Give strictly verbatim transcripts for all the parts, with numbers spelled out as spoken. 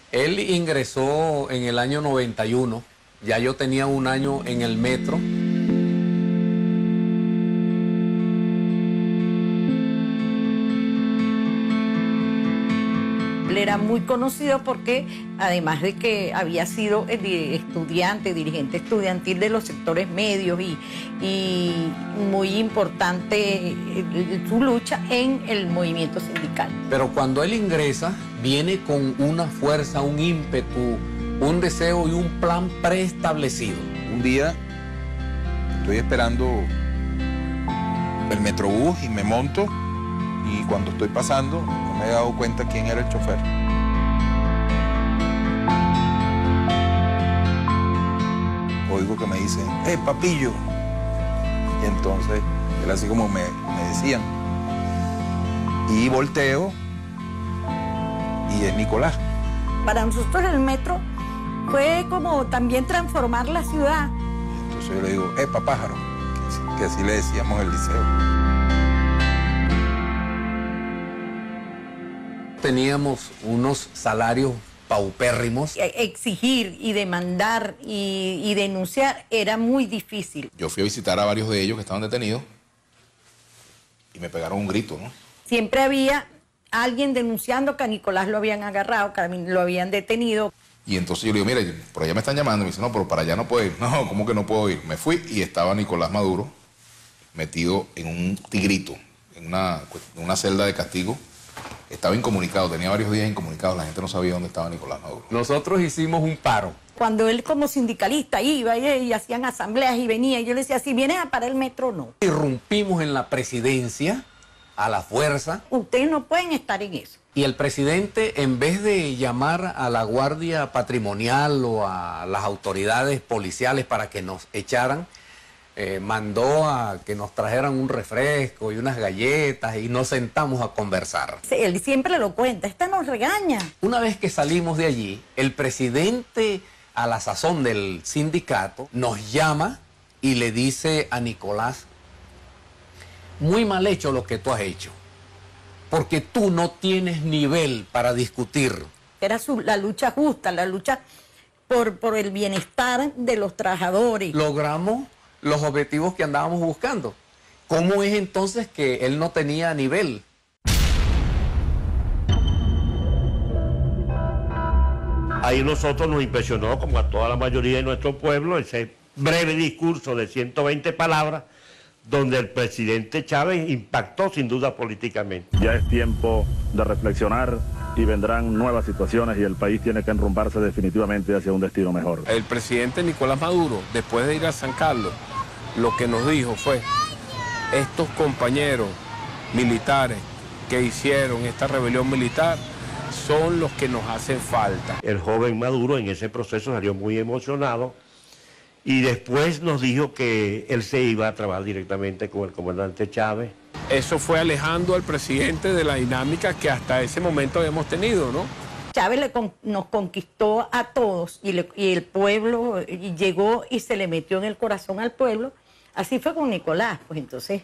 Él ingresó en el año noventa y uno, ya yo tenía un año en el metro. Él era muy conocido porque, además de que había sido estudiante, dirigente estudiantil de los sectores medios y, y muy importante su lucha en el movimiento sindical. Pero cuando él ingresa, viene con una fuerza, un ímpetu, un deseo y un plan preestablecido. Un día estoy esperando el Metrobús y me monto, y cuando estoy pasando no me he dado cuenta quién era el chofer. Oigo que me dicen, ¡eh, papillo! Y entonces, él así como me, me decían. Y volteo, y es Nicolás. Para nosotros el metro fue como también transformar la ciudad. Entonces yo le digo, ¡eh, papájaro! Que así le decíamos el liceo. Teníamos unos salarios paupérrimos. Exigir y demandar y, y denunciar era muy difícil. Yo fui a visitar a varios de ellos que estaban detenidos y me pegaron un grito, ¿no? Siempre había alguien denunciando que a Nicolás lo habían agarrado, que lo habían detenido. Y entonces yo le digo, mire, por allá me están llamando. Y me dice, no, pero para allá no puedo ir. No, ¿cómo que no puedo ir? Me fui y estaba Nicolás Maduro metido en un tigrito, en una, en una celda de castigo. Estaba incomunicado, tenía varios días incomunicado, la gente no sabía dónde estaba Nicolás Maduro. Nosotros hicimos un paro. Cuando él como sindicalista iba y, y hacían asambleas y venía, y yo le decía, si vienes a parar el metro, no. Irrumpimos en la presidencia a la fuerza. Ustedes no pueden estar en eso. Y el presidente, en vez de llamar a la Guardia Patrimonial o a las autoridades policiales para que nos echaran, Eh, mandó a que nos trajeran un refresco y unas galletas y nos sentamos a conversar. Sí, él siempre lo cuenta, esta nos regaña. Una vez que salimos de allí, el presidente a la sazón del sindicato nos llama y le dice a Nicolás, muy mal hecho lo que tú has hecho, porque tú no tienes nivel para discutir. Era su, la lucha justa, la lucha por, por el bienestar de los trabajadores. Logramos los objetivos que andábamos buscando. ¿Cómo es entonces que él no tenía nivel? Ahí nosotros nos impresionó, como a toda la mayoría de nuestro pueblo, ese breve discurso de ciento veinte palabras, donde el presidente Chávez impactó sin duda políticamente. Ya es tiempo de reflexionar y vendrán nuevas situaciones y el país tiene que enrumbarse definitivamente hacia un destino mejor. El presidente Nicolás Maduro, después de ir a San Carlos, lo que nos dijo fue, estos compañeros militares que hicieron esta rebelión militar son los que nos hacen falta. El joven Maduro en ese proceso salió muy emocionado y después nos dijo que él se iba a trabajar directamente con el comandante Chávez. Eso fue alejando al presidente de la dinámica que hasta ese momento habíamos tenido, ¿no? Chávez le con, nos conquistó a todos y, le, y el pueblo y llegó y se le metió en el corazón al pueblo. Así fue con Nicolás, pues entonces,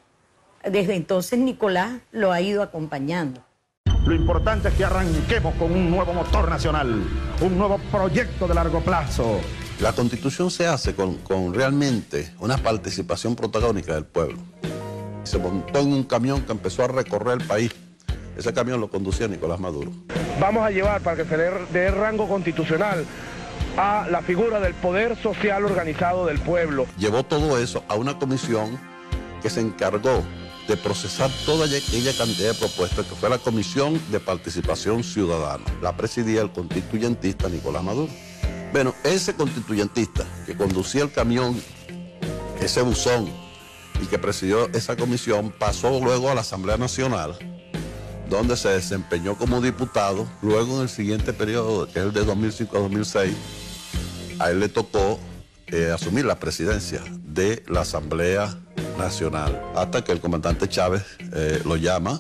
desde entonces Nicolás lo ha ido acompañando. Lo importante es que arranquemos con un nuevo motor nacional, un nuevo proyecto de largo plazo. La Constitución se hace con, con realmente una participación protagónica del pueblo. Se montó en un camión que empezó a recorrer el país. Ese camión lo conducía Nicolás Maduro. Vamos a llevar para que se le dé rango constitucional a la figura del poder social organizado del pueblo. Llevó todo eso a una comisión que se encargó de procesar toda aquella cantidad de propuestas, que fue la Comisión de Participación Ciudadana. La presidía el constituyentista Nicolás Maduro. Bueno, ese constituyentista que conducía el camión, ese buzón, y que presidió esa comisión, pasó luego a la Asamblea Nacional, donde se desempeñó como diputado. Luego, en el siguiente periodo, que es el de dos mil cinco a dos mil seis, a él le tocó eh, asumir la presidencia de la Asamblea Nacional, hasta que el comandante Chávez eh, lo llama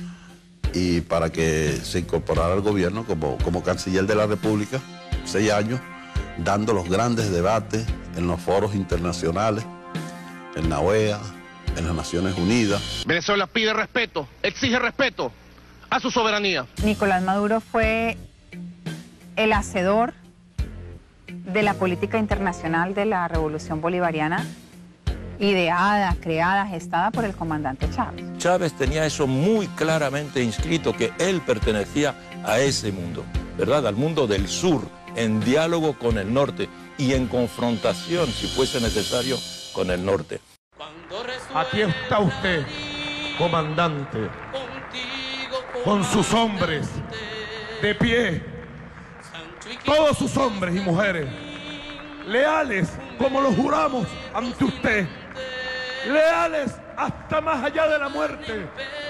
y para que se incorporara al gobierno como, como canciller de la República, seis años, dando los grandes debates en los foros internacionales, en la O E A, en las Naciones Unidas. Venezuela pide respeto, exige respeto a su soberanía. Nicolás Maduro fue el hacedor de la política internacional de la Revolución Bolivariana, ideada, creada, gestada por el comandante Chávez. Chávez tenía eso muy claramente inscrito, que él pertenecía a ese mundo, ¿verdad? Al mundo del sur, en diálogo con el norte y en confrontación, si fuese necesario, con el norte. Aquí está usted, comandante, con sus hombres, de pie, todos sus hombres y mujeres, leales como lo juramos ante usted, leales hasta más allá de la muerte.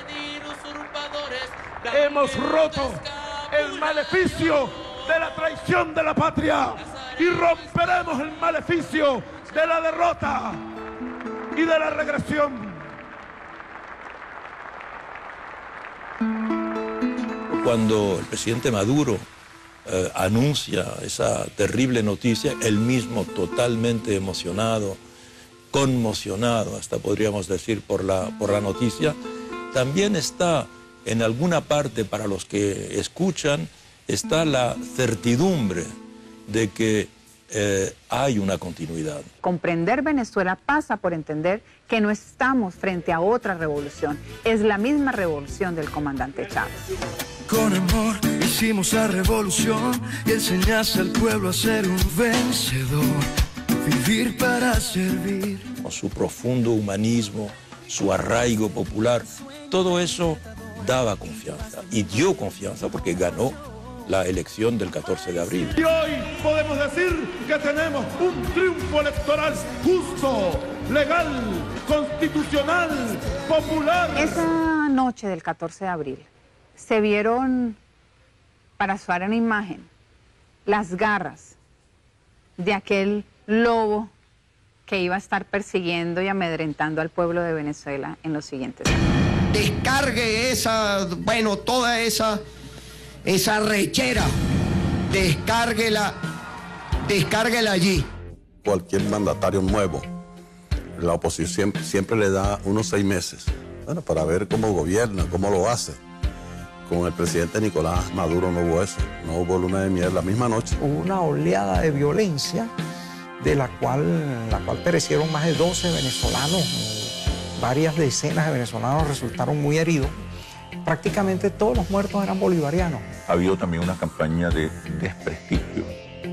Hemos roto el maleficio de la traición de la patria y romperemos el maleficio de la derrota y de la regresión. Cuando el presidente Maduro eh, anuncia esa terrible noticia, él mismo totalmente emocionado, conmocionado, hasta podríamos decir, por la, por la noticia, también está en alguna parte, para los que escuchan, está la certidumbre de que eh, hay una continuidad. Comprender Venezuela pasa por entender que no estamos frente a otra revolución, es la misma revolución del comandante Chávez. Con amor hicimos la revolución y enseñaste al pueblo a ser un vencedor, vivir para servir. Con su profundo humanismo, su arraigo popular, todo eso daba confianza y dio confianza porque ganó la elección del catorce de abril. Y hoy podemos decir que tenemos un triunfo electoral justo, legal, constitucional, popular. Esa noche del catorce de abril se vieron, para usar una imagen, las garras de aquel lobo que iba a estar persiguiendo y amedrentando al pueblo de Venezuela en los siguientes años. Descargue esa, bueno, toda esa, esa rechera, descárguela, descárguela allí. Cualquier mandatario nuevo, la oposición siempre, siempre le da unos seis meses, bueno, para ver cómo gobierna, cómo lo hace. Con el presidente Nicolás Maduro no hubo eso, no hubo luna de miel la misma noche. Hubo una oleada de violencia de la cual, la cual perecieron más de doce venezolanos. Varias decenas de venezolanos resultaron muy heridos. Prácticamente todos los muertos eran bolivarianos. Ha habido también una campaña de desprestigio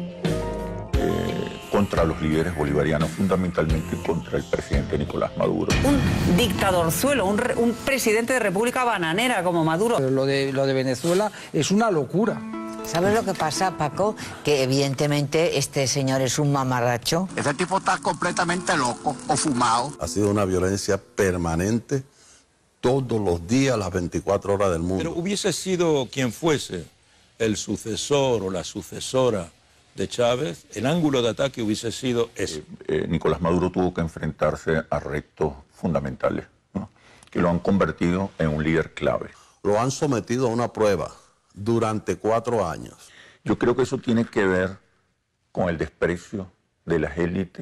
eh, contra los líderes bolivarianos, fundamentalmente contra el presidente Nicolás Maduro. Un dictadorzuelo, un, re, un presidente de república bananera como Maduro. Lo de, lo de Venezuela es una locura. ¿Sabes lo que pasa, Paco? Que evidentemente este señor es un mamarracho. Ese tipo está completamente loco o fumado. Ha sido una violencia permanente todos los días, las veinticuatro horas del mundo. Pero hubiese sido quien fuese el sucesor o la sucesora de Chávez, el ángulo de ataque hubiese sido ese. Eh, eh, Nicolás Maduro tuvo que enfrentarse a retos fundamentales, ¿no?, que lo han convertido en un líder clave. Lo han sometido a una prueba durante cuatro años. Yo creo que eso tiene que ver con el desprecio de las élites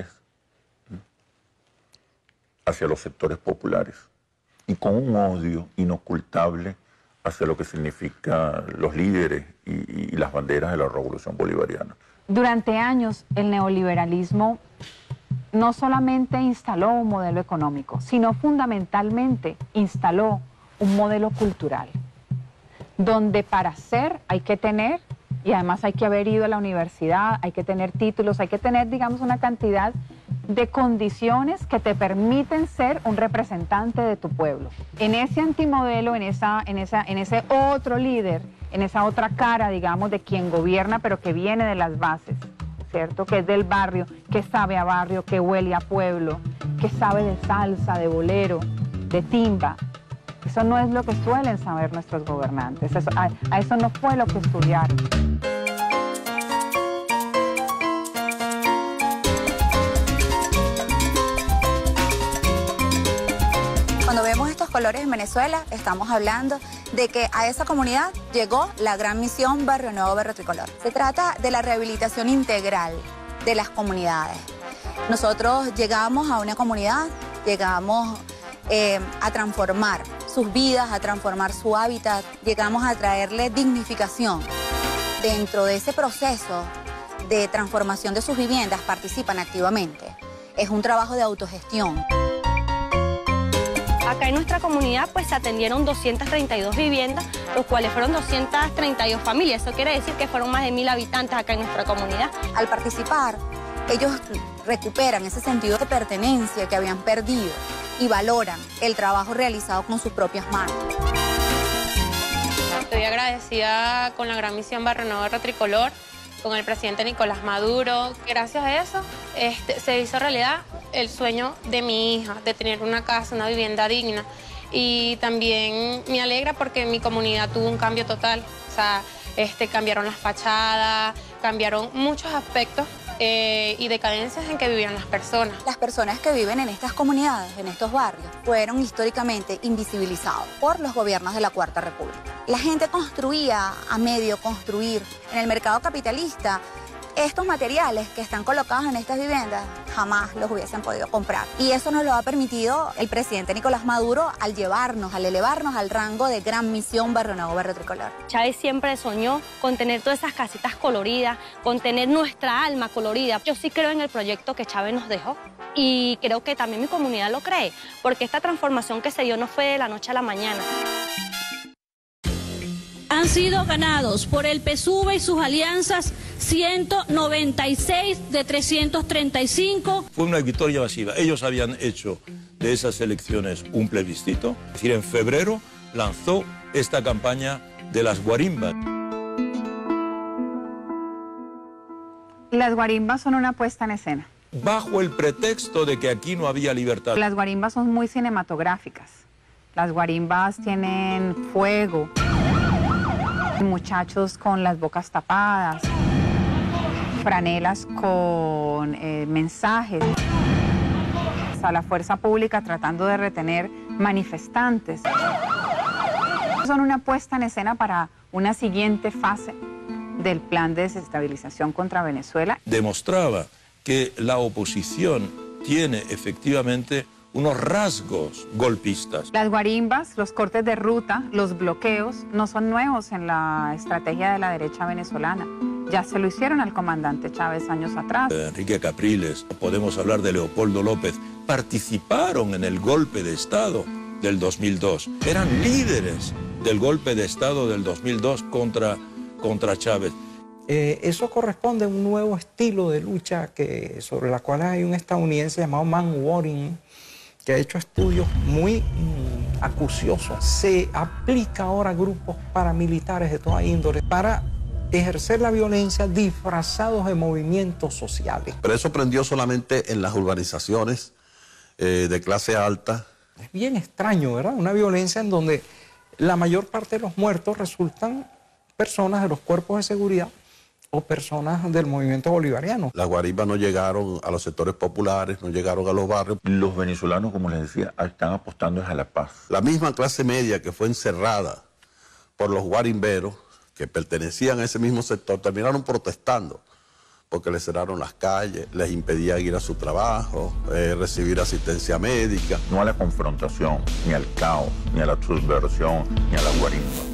hacia los sectores populares y con un odio inocultable hacia lo que significan los líderes y, y las banderas de la revolución bolivariana. Durante años el neoliberalismo no solamente instaló un modelo económico, sino fundamentalmente instaló un modelo cultural, donde para ser hay que tener, y además hay que haber ido a la universidad, hay que tener títulos, hay que tener, digamos, una cantidad de condiciones que te permiten ser un representante de tu pueblo. En ese antimodelo, en, esa, en, esa, en ese otro líder, en esa otra cara, digamos, de quien gobierna, pero que viene de las bases, ¿cierto? Que es del barrio, que sabe a barrio, que huele a pueblo, que sabe de salsa, de bolero, de timba. Eso no es lo que suelen saber nuestros gobernantes, eso, a, a eso no fue lo que estudiaron. Cuando vemos estos colores en Venezuela, estamos hablando de que a esa comunidad llegó la gran misión Barrio Nuevo Verde Tricolor. Se trata de la rehabilitación integral de las comunidades. Nosotros llegamos a una comunidad, llegamos eh, a transformar sus vidas, a transformar su hábitat, llegamos a traerle dignificación. dentro de ese proceso de transformación de sus viviendas participan activamente. Es un trabajo de autogestión. Acá en nuestra comunidad pues se atendieron doscientas treinta y dos viviendas, los cuales fueron doscientas treinta y dos familias. Eso quiere decir que fueron más de mil habitantes acá en nuestra comunidad. Al participar, ellos recuperan ese sentido de pertenencia que habían perdido y valoran el trabajo realizado con sus propias manos. Estoy agradecida con la Gran Misión Barrio Nuevo Retricolor, con el presidente Nicolás Maduro. Gracias a eso este, se hizo realidad el sueño de mi hija, de tener una casa, una vivienda digna. Y también me alegra porque mi comunidad tuvo un cambio total. O sea, este, cambiaron las fachadas, cambiaron muchos aspectos eh, y decadencias en que vivían las personas. Las personas que viven en estas comunidades, en estos barrios, fueron históricamente invisibilizados por los gobiernos de la Cuarta República. La gente construía a medio construir. En el mercado capitalista, estos materiales que están colocados en estas viviendas jamás los hubiesen podido comprar. Y eso nos lo ha permitido el presidente Nicolás Maduro al llevarnos, al elevarnos al rango de Gran Misión Barrio Nuevo Barrio Tricolor. Chávez siempre soñó con tener todas esas casitas coloridas, con tener nuestra alma colorida. Yo sí creo en el proyecto que Chávez nos dejó y creo que también mi comunidad lo cree, porque esta transformación que se dio no fue de la noche a la mañana. Han sido ganados por el P S U V y sus alianzas ciento noventa y seis de trescientos treinta y cinco. Fue una victoria masiva. Ellos habían hecho de esas elecciones un plebiscito. Es decir, en febrero lanzó esta campaña de las guarimbas. Las guarimbas son una puesta en escena. Bajo el pretexto de que aquí no había libertad. Las guarimbas son muy cinematográficas. Las guarimbas tienen fuego, muchachos con las bocas tapadas, franelas con eh, mensajes, a la fuerza pública tratando de retener manifestantes. Son una puesta en escena para una siguiente fase del plan de desestabilización contra Venezuela. Demostraba que la oposición tiene efectivamente unos rasgos golpistas. Las guarimbas, los cortes de ruta, los bloqueos no son nuevos en la estrategia de la derecha venezolana. Ya se lo hicieron al comandante Chávez años atrás. Enrique Capriles, podemos hablar de Leopoldo López, participaron en el golpe de Estado del dos mil dos. Eran líderes del golpe de Estado del dos mil dos contra, contra Chávez. Eh, eso corresponde a un nuevo estilo de lucha que, sobre la cual hay un estadounidense llamado Man Waring, que ha hecho estudios muy mm, acuciosos. Se aplica ahora a grupos paramilitares de toda índole para ejercer la violencia disfrazados de movimientos sociales. Pero eso prendió solamente en las urbanizaciones eh, de clase alta. Es bien extraño, ¿verdad? Una violencia en donde la mayor parte de los muertos resultan personas de los cuerpos de seguridad o personas del movimiento bolivariano. Las guarimbas no llegaron a los sectores populares, no llegaron a los barrios. Los venezolanos, como les decía, están apostando a la paz. La misma clase media que fue encerrada por los guarimberos, que pertenecían a ese mismo sector, terminaron protestando porque les cerraron las calles, les impedían ir a su trabajo, eh, recibir asistencia médica. No a la confrontación, ni al caos, ni a la subversión, ni a la guarimba.